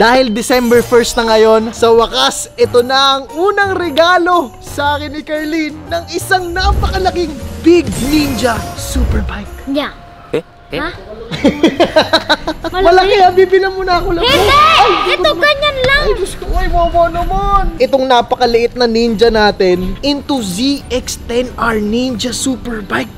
Dahil December 1st na ngayon, sa wakas, ito na ang unang regalo sa akin ni Carlene ng isang napakalaking Big Ninja Superbike. Yeah. Ha? Malaki ha, bibilang mo na ako lang. Hindi! Ay, ito ganyan lang. Ay, Diyos ko, ay, wawa naman. Itong napakaliit na ninja natin, into ZX-10R Ninja Superbike.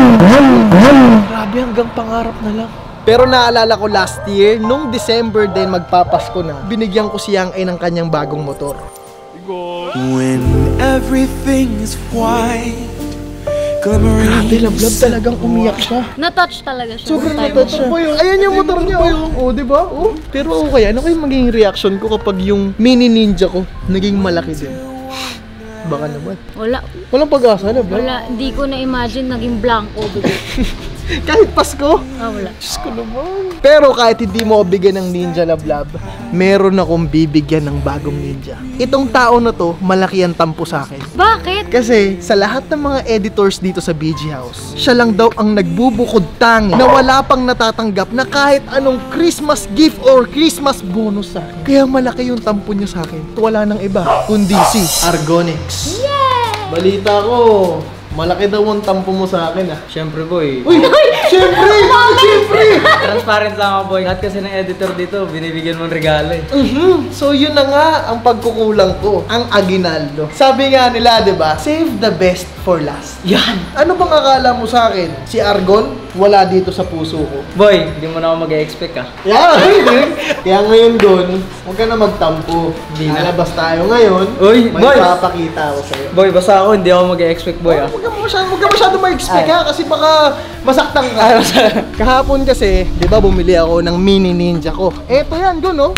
Grabe, hanggang pangarap na lang. Pero naalala ko last year, nung December din magpapasko na, binigyan ko si Yang ng kanyang bagong motor. When everything is white, Grabe, lablab talagang umiyak siya. Na-touch talaga siya. Sobrang na-touch siya. Ayan yung motor niya. Oh, diba? Oh. Pero okay, ano kayong magiging reaction ko kapag yung mini ninja ko naging malaki din? Baka naman. Wala. Walang pag-asa na ba? Wala. Hindi ko na-imagine naging blanco. Kahit Pasko? Wala. Diyos ko naman. Pero kahit hindi mo bigyan ng ninja lablab, meron akong bibigyan ng bagong ninja. Itong tao na to, malaki ang tampo sa akin. Bakit? Kasi sa lahat ng mga editors dito sa BG House, siya lang daw ang nagbubukod tangi na wala pang natatanggap na kahit anong Christmas gift or Christmas bonus sa akin. Kaya malaki yung tampo niya sa akin. Wala nang iba, kundi si Argonix. Yeah! Balita ko, malaki daw ang tampo mo sa akin ah. Siyempre boy. Uy! Siyempre! Siyempre! Transparent lang ako boy. Lahat kasi ng editor dito, binibigyan mo ng regalo eh. So yun na nga ang pagkukulang ko, ang aginaldo. Sabi nga nila, di ba? Save the best for last. Yan! Ano bang akala mo sa akin? Si Argon, wala dito sa puso ko. Boy, hindi mo na ako mag-expect ah. Yeah! Kaya ngayon doon, huwag ka na magtampo. Lalabas tayo ngayon, Uy, may boy! papakita ako sa'yo. Boy, basta ako, hindi ako mag-expect boy ah. Huwag ka masyado ma-expect ha, kasi baka masaktan ka. Kahapon kasi, di ba bumili ako ng mini ninja ko. Eto yan, Gon, no?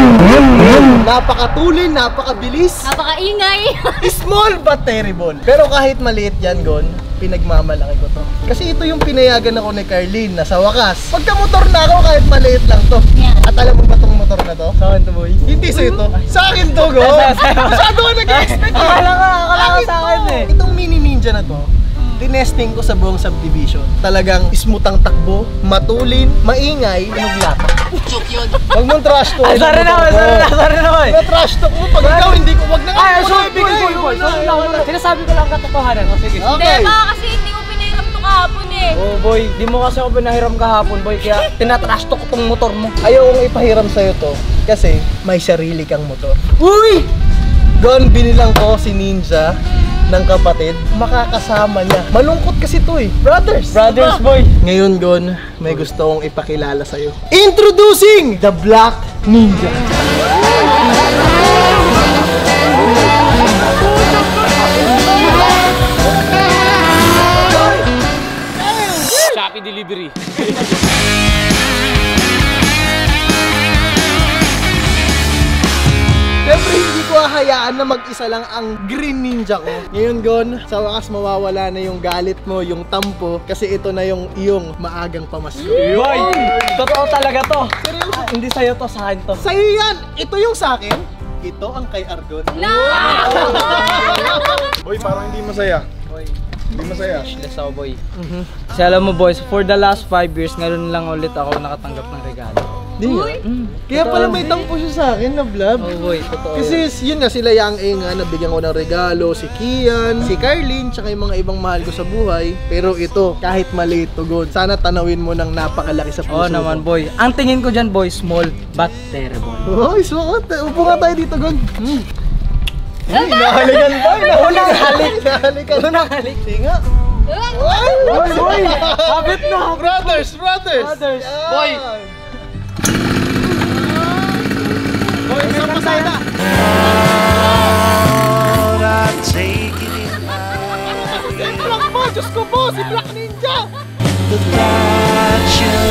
Napakatulin, napakabilis. Napakaingay. Small but terrible. Pero kahit maliit yan, Gon, pinagmamalaki ko to. Kasi ito yung pinayagan ako ni Carlene na sa wakas, pagka-motor na ako kahit maliit lang to. Yeah. At alam mo ba tong motor na to? Sa akin to boy. Hindi sa'yo to. Sa akin to, Gon. Masyado ka nag-expect. Akala ka sa akin eh. Itong mini ninja na to, tinesting ko sa buong subdivision. Talagang smooth ang takbo, matulin, maingay, inuglata. Joke yun. Huwag mong trash talk. Ay, sorry na boy. Na-trash talk mo pag ikaw hindi ko, wag na nga. Ay, sorry boy. Sinasabi ko lang katotohanan. Sige. Okay. Hindi ba kasi hindi mo pinahiram to kahapon eh. Oh boy, di mo kasi ako pinahiram kahapon boy. Kaya tinatrash talk ko tong motor mo. Ayaw kong ipahiram sa'yo to kasi may sarili kang motor. Uy! Gon, binilang ko si Ninja ng kapatid, makakasama niya. Malungkot kasi to eh. Brothers Boy. Ngayon, Gon, may gusto kong ipakilala sa'yo. Introducing the Black Ninja. Shopee delivery. Siyempre, hindi ko hahayaan na mag-isa lang ang Green Ninja ko. Ngayon, Gon, sa wakas mawawala na yung galit mo, yung tampo, kasi ito na yung iyong maagang pamasko. Boy, totoo talaga to. Seryoso? Hindi sa'yo to, sa akin to. Sa'yo yan! Ito yung sa'kin, ito ang kay Argon. Boy, parang hindi masaya. Boy, Hindi masaya. wishless ako boy. Kasi alam mo boys, for the last 5 years, ngayon lang ulit ako nakatanggap ng regalo. Di nga. Kaya pala may tampo siya sa akin na vlog. Oh boy, totoo. Kasi yun nga, sila Yang nga, nabigyan ko ng regalo, si Kian, si Carlene, tsaka yung mga ibang mahal ko sa buhay. Pero ito, kahit maliit to, God, sana tanawin mo ng napakalaki sa puso. Oo naman boy. Ang tingin ko dyan boy, small but terrible. Oh, suot. Upo nga tayo dito, God. Nahalikan tayo. Unang halik. Nahalikan. Unang halik. Sige nga. Boy, boy. Habit na. Brothers. Brothers. Boy. Boy, may pasada. Black po, Diyos ko po, si Black Ninja. Black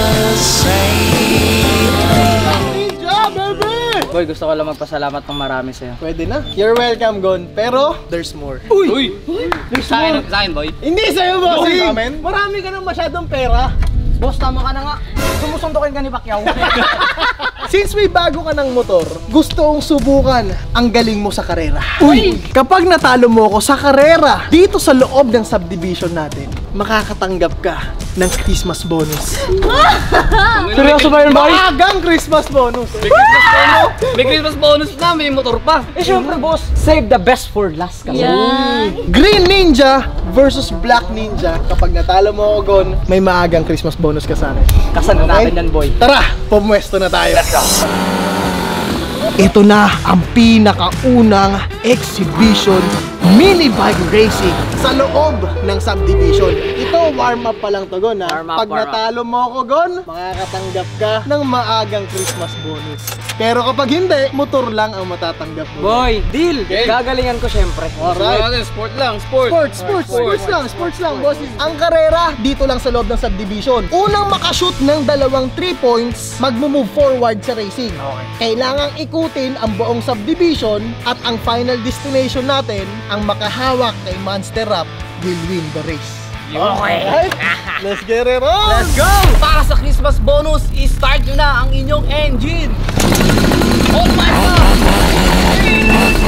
Ninja, baby. Boy, gusto ko lang magpasalamat ng marami sa'yo. Pwede na. You're welcome, Gon. Pero, there's more. Uy! Sa akin boy. Hindi sa'yo, boss. Sa amin? Marami ka ng masyadong pera. Boss, tama ka na nga. Sumusuntokin ka ni Pacquiao. Since may bago ka ng motor, gusto kong subukan ang galing mo sa karera. Uy! Kapag natalo mo ako sa karera dito sa loob ng subdivision natin, makakatanggap ka ng Christmas bonus. Seryoso ba yun, boy? Maagang Christmas bonus. May Christmas bonus na, may motor pa. Eh, syempre, boss. Save the best for last kasi. Yan. Green Ninja versus Black Ninja. Kapag natalo mo ako, Gon, may maagang Christmas bonus ka sa akin. Kasan na natin yan, boy. Tara, pumwesto na tayo. Ito na ang pinakaunang exhibition mini bike racing sa loob ng subdivision. Ito, warm up pa lang to, Gon, ha? Warm up, Pag warm up. natalo mo ako, Gon, makakatanggap ka ng maagang Christmas bonus. Pero kapag hindi, motor lang ang matatanggap mo. Boy, deal! Gagalingan ko syempre. Alright. Sport lang, sport. Sports lang, boss. Ang karera, dito lang sa loob ng subdivision. Unang makashoot ng 2 3 points, magmo-move forward sa racing. Kailangang ikutin ang buong subdivision at ang final destination natin, ang makahawak kay Monster Rap, will win the race. Okay. Let's get it on! Let's go! Para sa Christmas bonus, i-start nyo na ang inyong engine. Oh my God!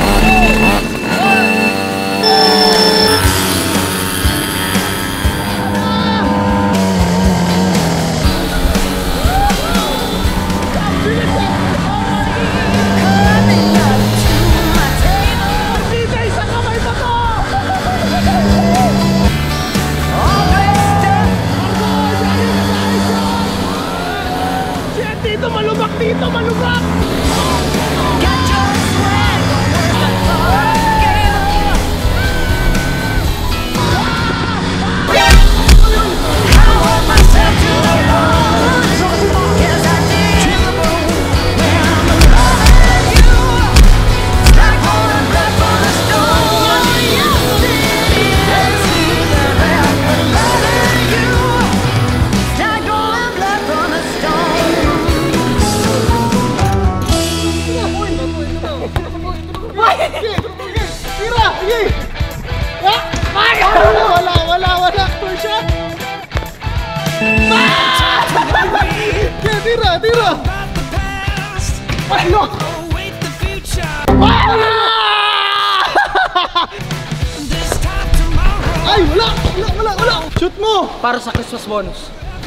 Tira! Ano? Ay, wala! Shoot mo! Para sa Christmas bonus.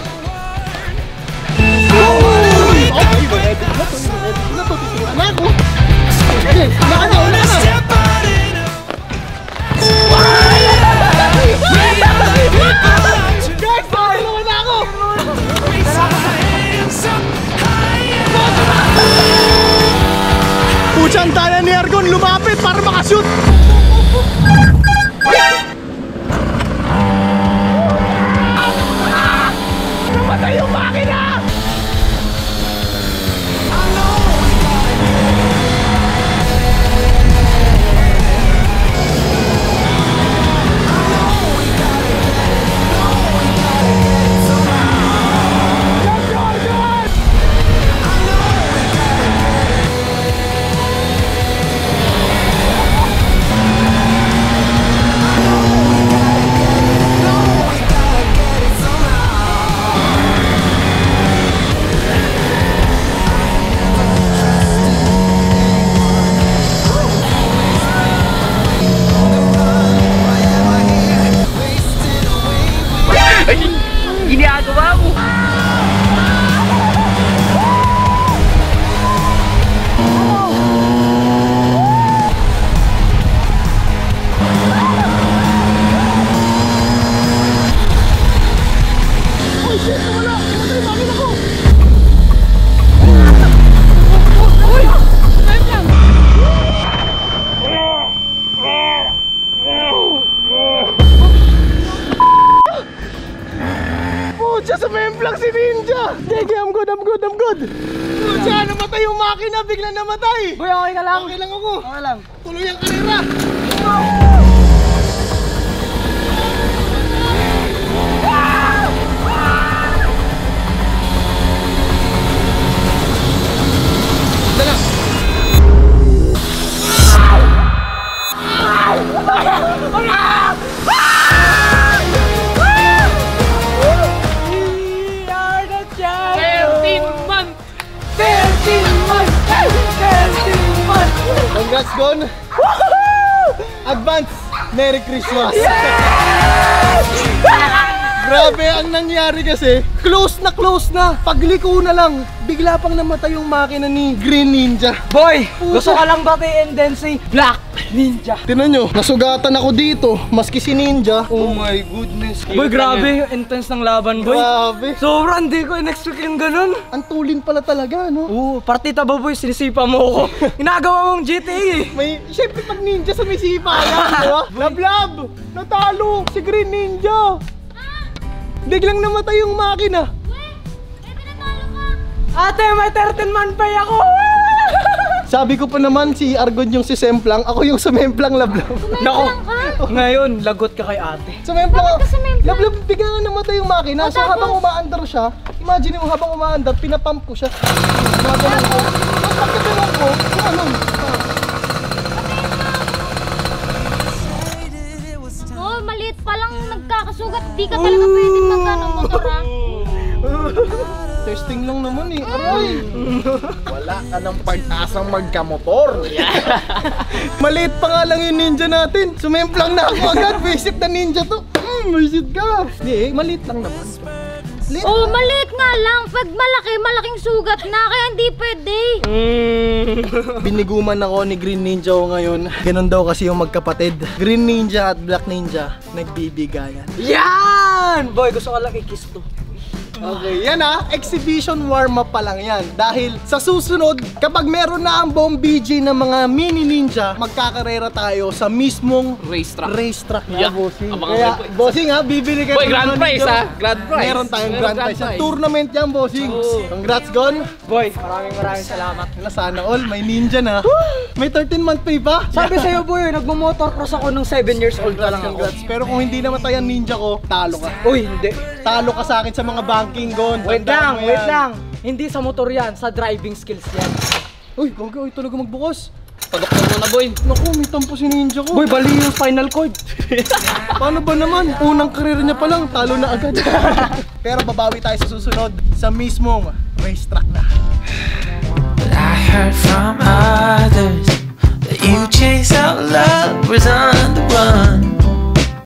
Puchan tayo ni Argon lumapit para makashoot! Namatay yung makina! Ginagawa mo! Pucha, sumemplang si Ninja! Gege, I'm good! Pucha, namatay yung makina, bigla namatay! Boy, okay ka lang? Okay lang ako! Okay lang. Tuloy ang karera! Congrats, Gon! Advance! Merry Christmas! Grabe, ang nangyari kasi, close na. Pagliko na lang, bigla pang namatay yung makina ni Green Ninja. Boy, gusto ka lang batiin din si Black Ninja. Tinan nyo, nasugatan ako dito, maski si Ninja. Oh my goodness. Boy, grabe yung intense ng laban, boy. Grabe. Sobrang hindi ko in-expect yung ganun. Ang tulin pala talaga, no? Oo, partita ba, boy? Sinisipa mo ako. Ginagawa mong GTA eh. May, syempre pag ninja sa may sipa yan, di ba? Lablab! Natalo si Green Ninja! Biglang namatay yung makina. Ate, may 13-man pay ako! Sabi ko pa naman si Argon yung si Semplang, ako yung sumemplang Lablab. Nako, ngayon, lagot ka kay ate. Sumemplang, Bakit ka sumemplang? Lablab, bigla nga namatay yung makina. So habang umaandar siya, imagine mo habang umaandar, pinapump ko siya. Gumagano'n ko. Tapos pagkagano'n ko, ano? Oh, maliit pa lang nagkakasugat. Di ka talaga pwedeng magkano motor ha. Testing lang naman eh. Aray! Wala ka ng pag-asang magkamotor. Maliit pa nga lang yung ninja natin. Sumemplang na ako agad. Visit na ninja to. Visit ka. Hindi, maliit lang naman. Maliit. Oh, maliit nga lang. Pag malaki, malaking sugat na. Kaya hindi pwede. Biniguman ako ni Green Ninja ko ngayon. Ganun daw kasi yung magkapatid. Green Ninja at Black Ninja nagbibigayan. Yan! Boy, gusto ka lang i-kiss to. Okay, yan exhibition warm-up pa lang yan. Dahil sa susunod, kapag meron na ang buong BG ng mga mini ninja, magkakarera tayo sa mismong racetrack na, bossing. Kaya, bossing bibili kayo. Boy, grand prize grand prize. Meron tayong grand prize. Tournament yan, bossing. Congrats, Gon. Boy, maraming salamat. Sana all, may ninja na. May 13-month pay pa. Sabi sa'yo, boy, nagmo-motocross ako nung 7 years old pa lang ako. Congrats. Pero kung hindi namatay ang ninja ko, talo ka. Uy, hindi. Talo ka sa akin sa mga banking, Gon. Wait Tandaan mo lang. yan. Hindi sa motor yan, sa driving skills yan. Uy, gogo, talaga magbukas. Padoktor mo na, boy. Naku, may tampo si ninja ko. Boy, bali yung spinal cord. Paano ba naman? Unang karir niya pa lang, talo na agad. Pero babawi tayo sa susunod sa mismong racetrack na. But I heard from others that you chase out love was on the run.